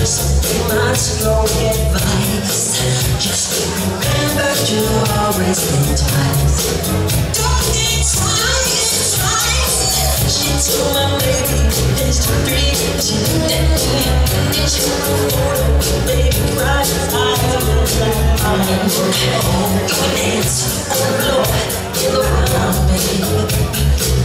Something my strong advice. Just remember to always think twice. Don't think twice. She told my baby it's the three. She didn't get you for baby cry. Your answer, oh Lord, in the ground, baby.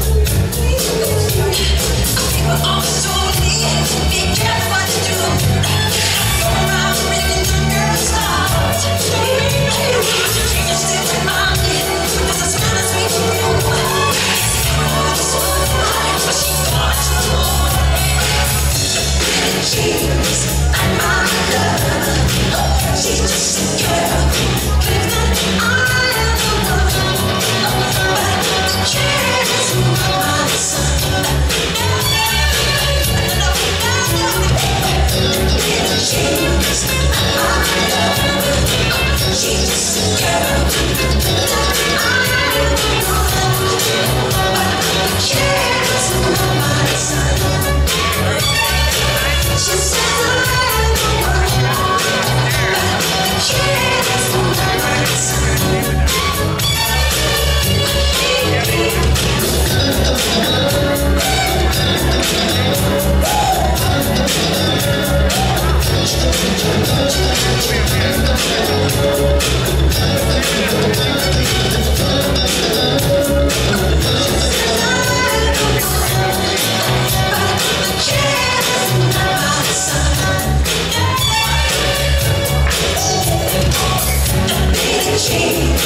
People always told me, be careful what you do. Go around making the girls start. You still remind me, this is not as sweet for you. But she got you. She's my love. She's just a girl. Give that I am the one. But the chance my son.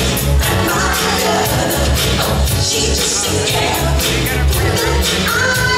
She's just a girl.